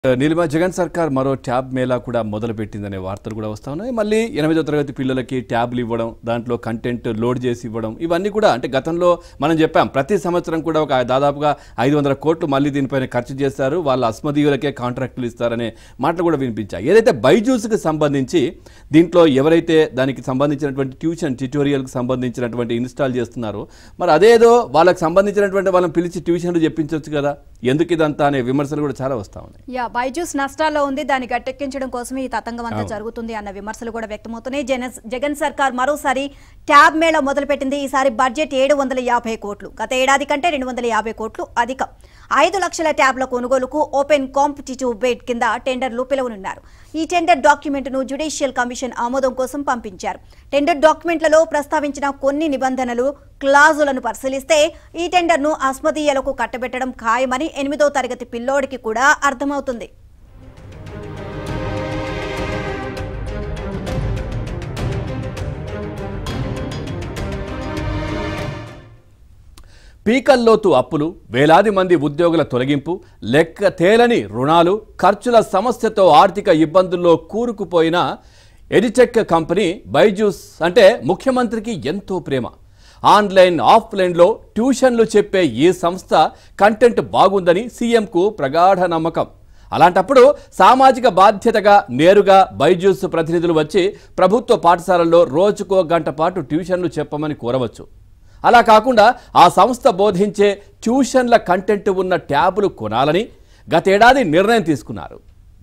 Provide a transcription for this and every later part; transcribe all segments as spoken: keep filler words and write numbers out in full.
నీలిమ జగన్ సర్కార్ మరో ట్యాబ్ మేళా కూడా మొదలు పెట్టిందనే వార్తలు కూడా వస్తా ఉన్నాయి. మళ్ళీ ఎనిమిదో తరగతి పిల్లలకి ట్యాబ్లు ఇవ్వడం, దాంట్లో కంటెంట్ లోడ్ చేసి ఇవ్వడం, ఇవన్నీ కూడా అంటే గతంలో మనం చెప్పాం ప్రతి సంవత్సరం కూడా ఒక దాదాపుగా ఐదు వందల కోట్లు మళ్ళీ దీనిపైన ఖర్చు చేస్తారు, వాళ్ళ అస్మదీయులకే కాంట్రాక్టులు ఇస్తారనే మాటలు కూడా వినిపించాయి. ఏదైతే బైజూస్కి సంబంధించి దీంట్లో ఎవరైతే దానికి సంబంధించినటువంటి ట్యూషన్ ట్యూటోరియల్కి సంబంధించినటువంటి ఇన్స్టాల్ చేస్తున్నారో మరి అదేదో వాళ్ళకి సంబంధించినటువంటి వాళ్ళని పిలిచి ట్యూషన్లు చెప్పించవచ్చు కదా, ఎందుకు ఇదంతా అనే విమర్శలు కూడా చాలా వస్తూ ఉన్నాయి. యా బైజూస్ నష్టాల్లో ఉంది, దాన్ని గట్టెక్కించడం కోసమే ఈ తతంగం అంతా జరుగుతుంది అన్న విమర్శలు కూడా వ్యక్తమవుతున్నాయి. జగన్ సర్కార్ మరోసారి ట్యాబ్ మేళా మొదలుపెట్టింది. ఈసారి బడ్జెట్ ఏడు వందల యాభై కోట్లు, గత ఏడాది కంటే రెండు వందల యాభై కోట్లు అధికం. ఐదు లక్షల ట్యాబ్ల కొనుగోలుకు ఓపెన్ కాంపిటిటివ్ బిడ్ కింద టెండర్లు పిలువనున్నారు. ఈ టెండర్ డాక్యుమెంట్ ను జ్యుడిషియల్ కమిషన్ ఆమోదం కోసం పంపించారు. టెండర్ డాక్యుమెంట్లలో ప్రస్తావించిన కొన్ని నిబంధనలు క్లాజులను పరిశీలిస్తే ఈ టెండర్ ను అస్మదీయులకు కట్టబెట్టడం ఖాయమని ఎనిమిదో తరగతి పిల్లోడికి కూడా అర్థమవుతుంది. పీకల్లోతు అప్పులు, వేలాది మంది ఉద్యోగుల తొలగింపు, లెక్క తేలని రుణాలు, ఖర్చుల సమస్యతో ఆర్థిక ఇబ్బందుల్లో కూరుకుపోయిన ఎడిటెక్ కంపెనీ బైజూస్ అంటే ముఖ్యమంత్రికి ఎంతో ప్రేమ. ఆన్లైన్ ఆఫ్లైన్లో ట్యూషన్లు చెప్పే ఈ సంస్థ కంటెంట్ బాగుందని సీఎంకు ప్రగాఢ నమ్మకం. అలాంటప్పుడు సామాజిక బాధ్యతగా నేరుగా బైజూస్ ప్రతినిధులు వచ్చి ప్రభుత్వ పాఠశాలల్లో రోజుకో గంట పాటు ట్యూషన్లు చెప్పమని కోరవచ్చు. అలా కాకుండా ఆ సంస్థ బోధించే ట్యూషన్ల కంటెంట్ ఉన్న ట్యాబులు కొనాలని గతేడాది నిర్ణయం తీసుకున్నారు.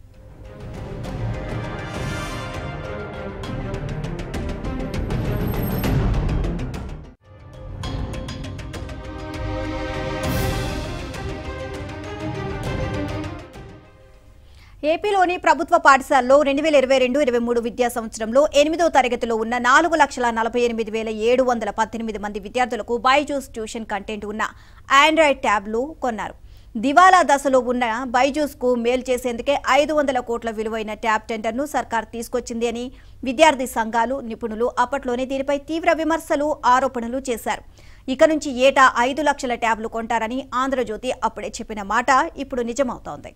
ఏపీలోని ప్రభుత్వ పాఠశాలలో రెండు వేల ఇరవై రెండు ఇరవై మూడు విద్యా సంవత్సరంలో ఎనిమిదో తరగతిలో ఉన్న నాలుగు లక్షల నలభై ఎనిమిది వేల ఏడు వందల పద్దెనిమిది మంది విద్యార్థులకు బైజూస్ ట్యూషన్ కంటెంట్ ఉన్న ఆండ్రాయిడ్ ట్యాబ్లు కొన్నారు. దివాలా దశలో ఉన్న బైజూస్ కు మేలు చేసేందుకే ఐదు వందల కోట్ల విలువైన ట్యాబ్ టెండర్ను సర్కార్ తీసుకొచ్చింది అని విద్యార్థి సంఘాలు, నిపుణులు అప్పట్లోనే దీనిపై తీవ్ర విమర్శలు, ఆరోపణలు చేశారు. ఇక నుంచి ఏటా ఐదు లక్షల ట్యాబ్లు కొంటారని ఆంధ్రజ్యోతి అప్పుడే చెప్పిన మాట ఇప్పుడు నిజమవుతోంది.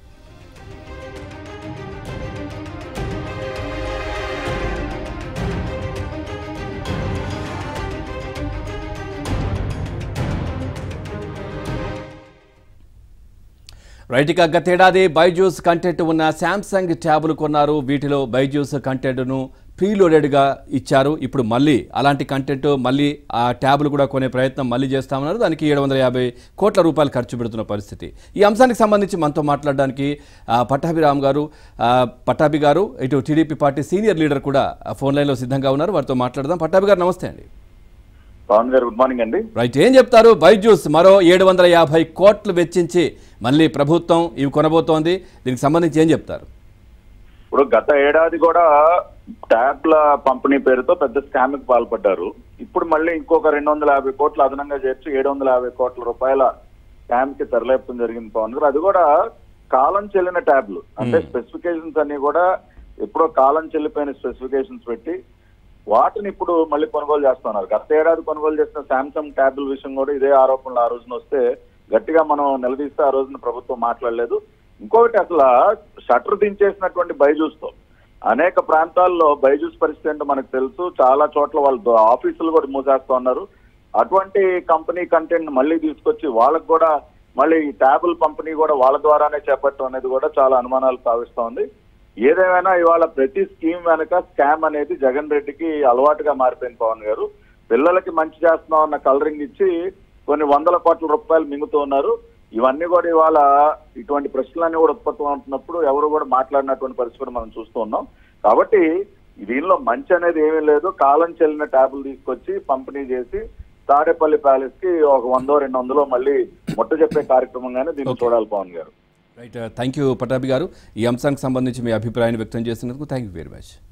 రైట్, ఇక గతేడాది బైజూస్ కంటెంట్ ఉన్న శాంసంగ్ ట్యాబులు కొన్నారు. వీటిలో బైజూస్ కంటెంట్ను ప్రీలోడెడ్గా ఇచ్చారు. ఇప్పుడు మళ్ళీ అలాంటి కంటెంట్ మళ్ళీ ఆ ట్యాబులు కూడా కొనే ప్రయత్నం మళ్ళీ చేస్తామన్నారు. దానికి ఏడు వందల యాభై కోట్ల రూపాయలు ఖర్చు పెడుతున్న పరిస్థితి. ఈ అంశానికి సంబంధించి మనతో మాట్లాడడానికి పట్టాభిరామ్ గారు పట్టాభి గారు ఇటు టీడీపీ పార్టీ సీనియర్ లీడర్ కూడా ఫోన్ లైన్లో సిద్ధంగా ఉన్నారు. వారితో మాట్లాడదాం. పట్టాభి గారు నమస్తే అండి. పవన్ గారు గుడ్ మార్నింగ్ అండి. రైట్, ఏం చెప్తారు? బైజూస్ మరో ఏడు వందల యాభై కోట్లు వెచ్చించి మళ్ళీ ప్రభుత్వం ఇవి కొనబోతోంది, దీనికి సంబంధించి ఏం చెప్తారు? ఇప్పుడు గత ఏడాది కూడా ట్యాబ్ల పంపిణీ పేరుతో పెద్ద స్కామ్ కి పాల్పడ్డారు. ఇప్పుడు మళ్ళీ ఇంకొక రెండు వందల యాభై కోట్లు అదనంగా చేర్చి ఏడు వందల యాభై కోట్ల రూపాయల స్కామ్ కి తెరలేపడం జరిగింది పవన్ గారు. అది కూడా కాలం చెల్లిన ట్యాబ్లు, అంటే స్పెసిఫికేషన్స్ అన్ని కూడా ఎప్పుడో కాలం చెల్లిపోయిన స్పెసిఫికేషన్స్ పెట్టి వాటిని ఇప్పుడు మళ్ళీ కొనుగోలు చేస్తున్నారు. గత ఏడాది కొనుగోలు చేసిన శాంసంగ్ ట్యాబ్ల విషయం కూడా ఇదే ఆరోపణలు ఆ రోజున వస్తే గట్టిగా మనం నిలదీస్తే ఆ రోజున ప్రభుత్వం మాట్లాడలేదు. ఇంకొకటి, అసలు షట్టర్ దించేసినటువంటి బైజూస్ తో అనేక ప్రాంతాల్లో బైజూస్ పరిస్థితి ఏంటో మనకు తెలుసు. చాలా చోట్ల వాళ్ళు ఆఫీసులు కూడా మూసేస్తా ఉన్నారు. అటువంటి కంపెనీ కంటెంట్ మళ్ళీ తీసుకొచ్చి వాళ్ళకు కూడా మళ్ళీ ట్యాబుల పంపిణీ కూడా వాళ్ళ ద్వారానే చేపట్టడం అనేది కూడా చాలా అనుమానాలు సాగిస్తూ ఉంది. ఏదేమైనా ఇవాళ ప్రతి స్కీమ్ వెనక స్కామ్ అనేది జగన్ రెడ్డికి అలవాటుగా మారిపోయింది పవన్ గారు. పిల్లలకి మంచి చేస్తున్నాం అన్న కలరింగ్ ఇచ్చి కొన్ని వందల కోట్ల రూపాయలు మింగుతూ ఉన్నారు. ఇవన్నీ కూడా ఇవాళ ఇటువంటి ప్రశ్నలన్నీ కూడా ఉత్పత్తి అవుతున్నప్పుడు ఎవరు కూడా మాట్లాడినటువంటి పరిస్థితి కూడా మనం చూస్తూ ఉన్నాం. కాబట్టి దీనిలో మంచి అనేది ఏమీ లేదు. కాలం చెల్లిన ట్యాబులు తీసుకొచ్చి పంపిణీ చేసి తాడేపల్లి ప్యాలెస్ కి ఒక వందో రెండు వందలో మళ్ళీ ముట్ట చెప్పే కార్యక్రమంగానే దీన్ని చూడాలి పవన్ గారు. రైట్, థ్యాంక్ యూ పట్టాభి గారు. ఈ అంశానికి సంబంధించి మీ అభిప్రాయాన్ని వ్యక్తం చేసినందుకు థ్యాంక్ యూ వెరీ మచ్.